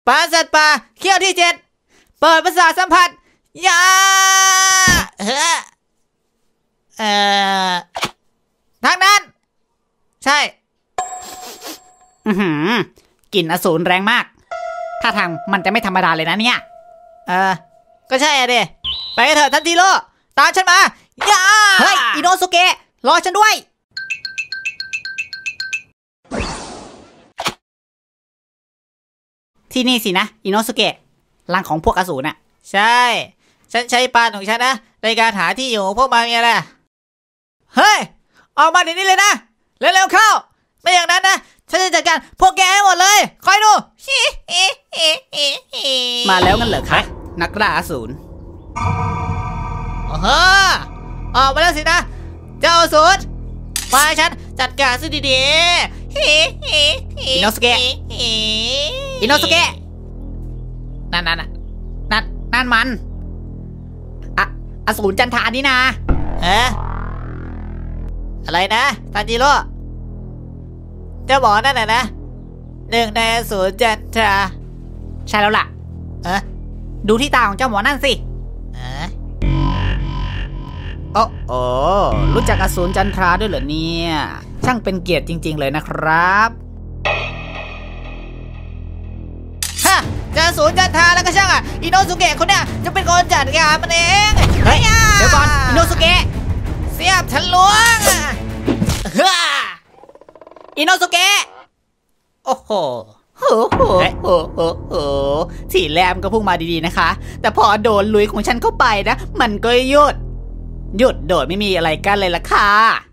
ปราสาทป่าเขี้ยวที่7เปิดประสาทสัมผัสยาทางนั้นใช่กลิ่นอสูรแรงมากท่าทางมันจะไม่ธรรมดาเลยนะเนี่ยก็ใช่อะดิไปกันเถอะทันทีโร่ตามฉันมาย่าเฮ้ยอิโนสุเกะรอฉันด้วยที่นี่สินะอิโนสุเกะรังของพวกอสูรน่ะใช่ฉันใช้ปานของฉันนะในการหาที่อยู่พวกมันมีอะไรเฮ้ยออกมาเดี๋ยวนี้เลยนะเร็วๆเข้าไม่อย่างนั้นนะฉันจะจัดการพวกแกให้หมดเลยคอยดูมาแล้วงั้นเหรอคะนักล่าอสูรออกมาแล้วสินะเจ้าอสูรมาให้ฉันจัดการซะดีๆอิโนสุเกะอิโนสุเกะนั่นมันอสูรจันทรานี่นาอะไรนะทันจิโร่เจ้าบอกนั่นนะหนึ่งในอสูรจันทราใช่แล้วล่ะดูที่ตาของเจ้าหมอนั่นสิโอ้รู้จักอสูรจันทราด้วยเหรอเนี่ยช่างเป็นเกียรติจริงๆเลยนะครับจะอสูรจันทราแล้วก็ช่างอิโนสุเกะคนเนี้ยจะเป็นคนจัดการมันเองเฮ้ยเดี๋ยวก่อนอิโนสุเกะเสียบฉันล้วงอิโนสุเกะโอ้โหที่แรมก็พุ่งมาดีๆนะคะแต่พอโดนลุยของฉันเข้าไปนะมันก็หยุดโดดไม่มีอะไรกันเลยล่ะค่ะ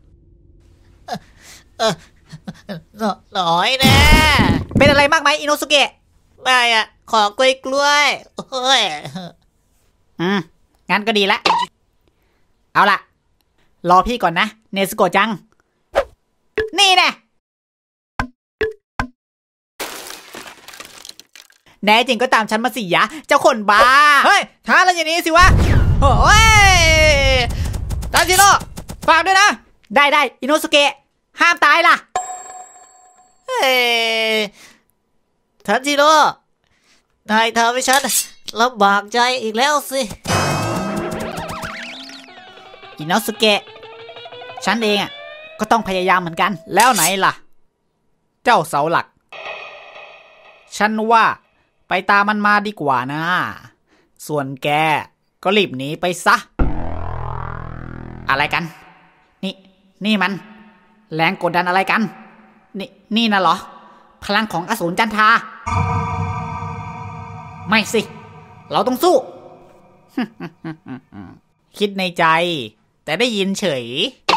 น้อยแน่เป็นอะไรมากไหมอิโนสุเกะไม่ขอกล้วยงั้นก็ดีละเอาล่ะรอพี่ก่อนนะเนซึโกะจังนี่แน่จริงก็ตามฉันมาสิยะเจ้าคนบ้าเฮ้ยท้าแล้วอย่างนี้สิวะโอ้ยทันจิโร่ฝากด้วยนะได้อิโนสุเกะห้ามตายล่ะทันจิโร่นายทำให้ฉันลำบากใจอีกแล้วสิอิโนสุเกะฉันเองก็ต้องพยายามเหมือนกันแล้วไหนล่ะเจ้าเสาหลักฉันว่าไปตามมันมาดีกว่านะส่วนแกก็รีบหนีไปซะอะไรกันนี่มันแรงกดดันอะไรกันนี่นะเหรอพลังของอสูรจันทราไม่สิเราต้องสู้ คิดในใจแต่ได้ยินเฉย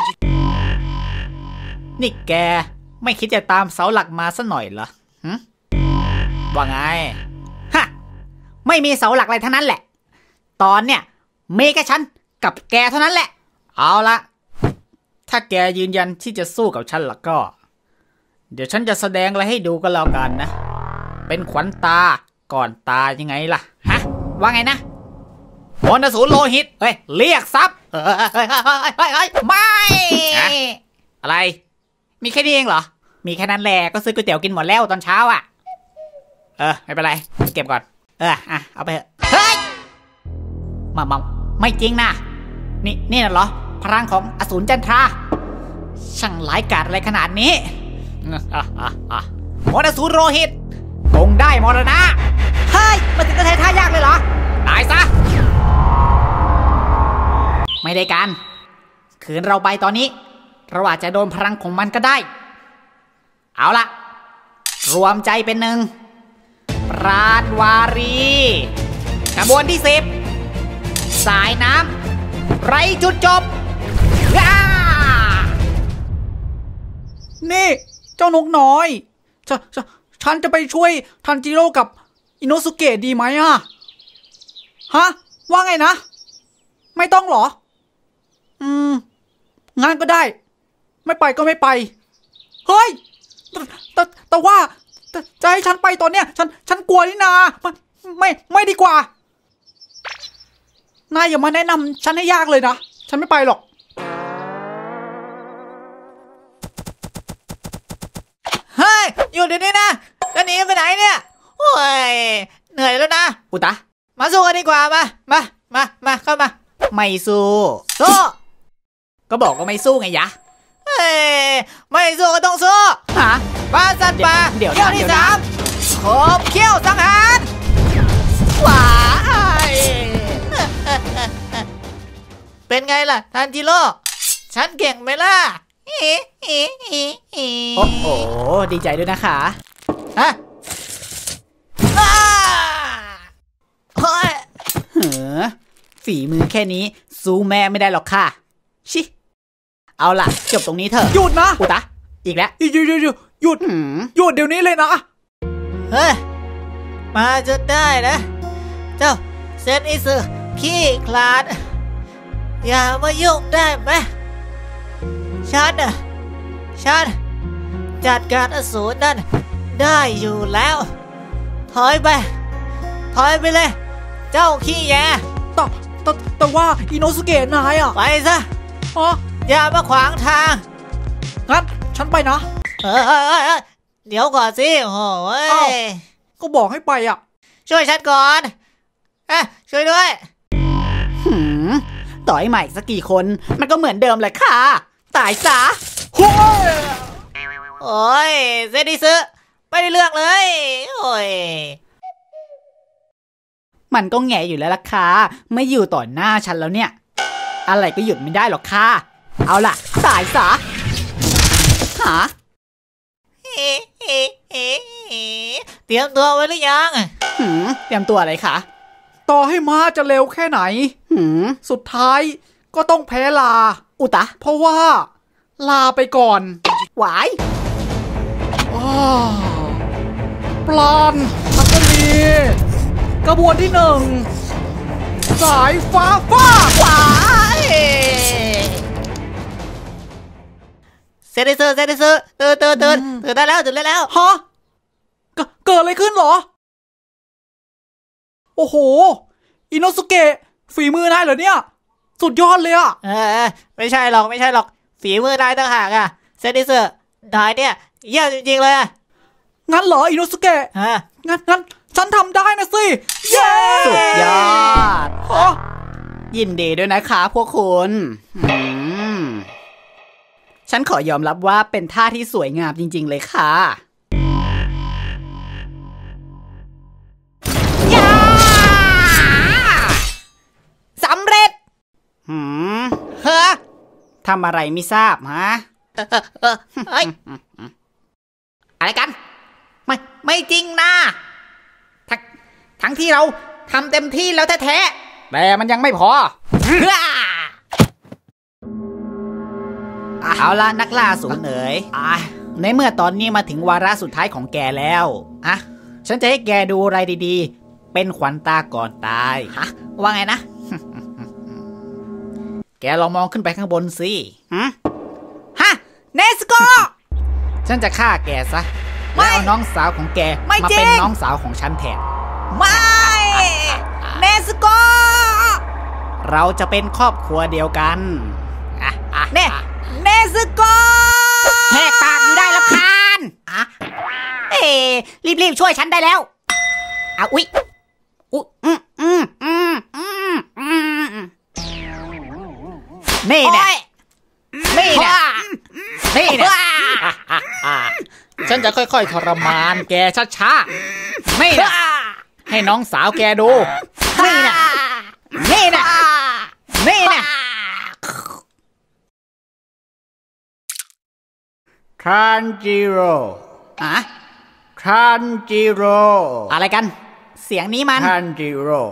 นี่แกไม่คิดจะตามเสาหลักมาซะหน่อยเหรอว่าไงไม่มีเสาหลักอะไรทั้งนั้นแหละตอนเนี่ยมีแค่ฉันกับแกเท่านั้นแหละเอาละถ้าแกยืนยันที่จะสู้กับฉันล่ะก็เดี๋ยวฉันจะแสดงอะไรให้ดูก็แล้วกันนะเป็นขวัญตาก่อนตายังไงล่ะว่าไงนะมนต์อสูรโลหิตเรียกทรัพย์ไม่อะไรมีแค่นี้เองเหรอมีแค่นั้นแหละก็ซื้อก๋วยเตี๋ยวกินหมดแล้วตอนเช้าไม่เป็นไรเก็บก่อนเอาไปเถอะเฮ้ยมาไม่จริงนะนี่น่ะเหรอพลังของอสูรจันทราช่างหลายกาจอะไรขนาดนี้มนต์อสูรโลหิตคงได้มรณะเฮ้ยมันถึงจะใช้ท่ายากเลยเหรอตายซะไม่ได้การคืนเราไปตอนนี้เราอาจจะโดนพลังของมันก็ได้เอาล่ะรวมใจเป็นหนึ่งปราณวารีขบวนที่10สายน้ำไรจุดจบนี่เจ้านกน้อยฉันจะไปช่วยทันจิโร่กับอิโนสุเกะดีไหมว่าไงนะไม่ต้องหรองั้นก็ได้ไม่ไปก็ไม่ไปเฮ้ยแต่ว่าจะให้ฉันไปตอนเนี้ยฉันกลัวนี่นาไม่ดีกว่านายอย่ามาแนะนำฉันให้ยากเลยนะฉันไม่ไปหรอกเฮ้ยอยู่เดี๋ยวนี้นะจะหนีไปไหนเนี่ยโอ้โอ้ยเหนื่อยแล้วนะอุตะมาสู้กันดีกว่ามาเข้ามาไม่สู้สู้ก็บอกว่าไม่สู้ไงยะเฮ้ยไม่สู้ก็ต้องสู้ฮะปลาสัตว์ป่าเดี๋ยวเขี้ยวที่3ขบเขี้ยวสังหารว้ายเป็นไงล่ะทันจิโร่ฉันเก่งไหมล่ะโอ้โหดีใจด้วยนะคะฮะอ้าเฮ้ยเหือฝีมือแค่นี้สู้แม่ไม่ได้หรอกค่ะชิเอาล่ะจบตรงนี้เถอะหยุดนะอุตะอีกแล้วหยุดเดี๋ยวนี้เลยนะเฮ้ยมาจนได้นะเจ้าเซนอิสึขี้คลาดอย่ามายุ่งได้ไหมฉันจัดการอสูรนั่นได้อยู่แล้วถอยไปเลย เจ้าขี้แยแต่ว่าอิโนสุเกะนายอ่ะไปซะอ๋ออย่ามาขวางทางงั้นฉันไปนะเอ้ยเดี๋ยวก่อนสิโอ้ยอ้าว ก็บอกให้ไปอ่ะช่วยฉันก่อนช่วยด้วยหืมต่อยใหม่สักกี่คนมันก็เหมือนเดิมเลยค่ะตายซะโอ้ยเซนิซึไม่ได้เรื่องเลยโอ้ยมันก็แง่อยู่แล้วล่ะค่ะไม่อยู่ต่อหน้าฉันแล้วเนี่ยอะไรก็หยุดไม่ได้หรอกค่ะเอาล่ะตายซะหาเตรียมตัวไว้หรือยังหืมเตรียมตัวอะไรคะต่อให้ม้าจะเร็วแค่ไหนหืมสุดท้ายก็ต้องแพ้ลาอุตะเพราะว่า ลาไปก่อนหวายอ้าวปลานทัศนีกระบวนที่1สายฟ้าฟาดหวายเซนิซึตื่นได้แล้วฮะเกิดอะไรขึ้นเหรอ โอ้โห อิโนสุเกะฝีมือนายเหรอเนี่ย สุดยอดเลยอะไม่ใช่หรอกฝีมือนายต่างหากอะเซนิซึนายเนี่ยเยี่ยมจริงๆเลยอะงั้นเหรออิโนสุเกะงั้นฉันทำได้นะสิ เย้สุดยอดอ๋อยินดีด้วยนะคะพวกคุณฉันขอยอมรับว่าเป็นท่าที่สวยงามจริงๆเลยค่ะย่าสำเร็จเฮ้อทำอะไรไม่ทราบฮะเฮ้ยอะไรกัน ไม่จริงนะทั้งที่เราทำเต็มที่แล้วแท้ๆแต่มันยังไม่พอ เอาละนักล่าสูญเอ๋ยในเมื่อตอนนี้มาถึงวาระสุดท้ายของแกแล้วฉันจะให้แกดูอะไรดีๆเป็นขวัญตาก่อนตายว่าไงนะ แกลองมองขึ้นไปข้างบนสิฮะเนสโกฉันจะฆ่าแกซะแล้วเอาน้องสาวของแกมาเป็นน้องสาวของฉันแทนไม่เนสโกเราจะเป็นครอบครัวเดียวกันเนสโกแหกปากอยู่ได้ละคานรีบช่วยฉันได้แล้วอุ๊ยนี่แน่ฉันจะค่อยๆทรมานแกช้าๆนี่นะให้น้องสาวแกดูนี่นะทันจิโร่อะไรกันเสียงนี้มันทันจิโร่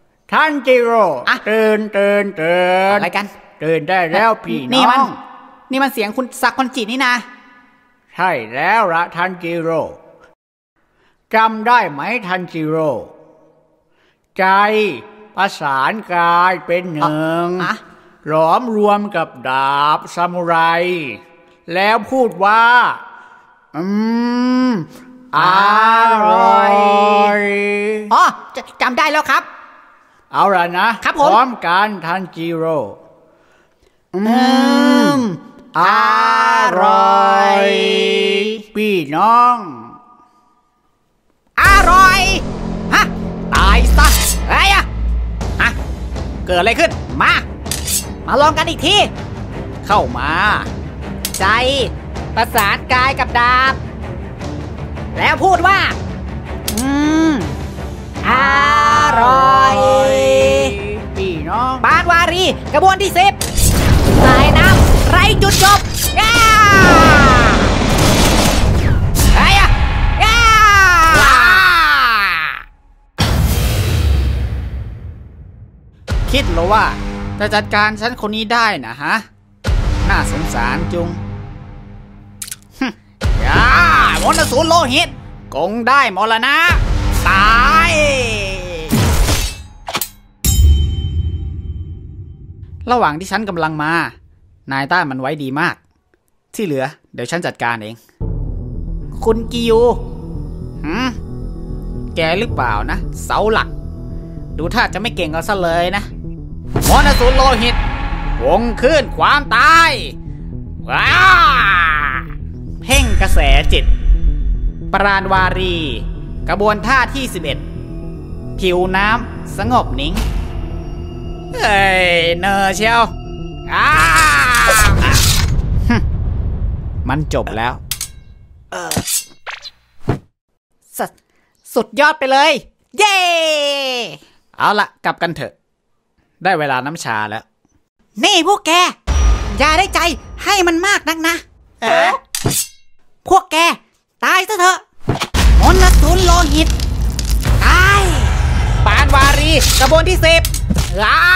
ตื่นอะไรกันตื่นได้แล้วพี่น้องนี่มันเสียงคุณซักคนจินี่นะใช่แล้วละทันจิโร่จำได้ไหมทันจิโร่ใจประสานกายเป็นหนึ่งหลอมรวมกับดาบซามูไรแล้วพูดว่าอร่อยจำได้แล้วครับเอาล่ะนะครับผมพร้อมกันทันจิโร่อร่อยพี่น้องอร่อยกิดอะไรขึ้นมาลองกันอีกทีเข้ามาใจประสานกายกับดาบแล้วพูดว่าอร่อยพี่น้องปานวารีกระบวนที่10สายน้ำไรจุดจบคิดเหรอว่าจะจัดการฉันคนนี้ได้นะฮะน่าสงสารจุงมนต์สูรโลหิตคงได้มรณะตายระหว่างที่ฉันกำลังมานายต้านมันไว้ดีมากที่เหลือเดี๋ยวฉันจัดการเองคุณกิยูแกหรือเปล่านะเสาหลักดูท่าจะไม่เก่งเอาซะเลยนะมนต์สูรโลหิตวงขึ้นความตายเพ่งกระแสจิตปราณวารีกระบวนท่าที่11ผิวน้ำสงบนิ่งเฮ้ยเนอเชียวมันจบแล้วสุดยอดไปเลยเย้เอาละกลับกันเถอะได้เวลาน้ำชาแล้วนี่พวกแกอย่าได้ใจให้มันมากนักนะพวกแกตายซะเถอะมนต์สูรโลหิตตายปานวารีกระบวนที่10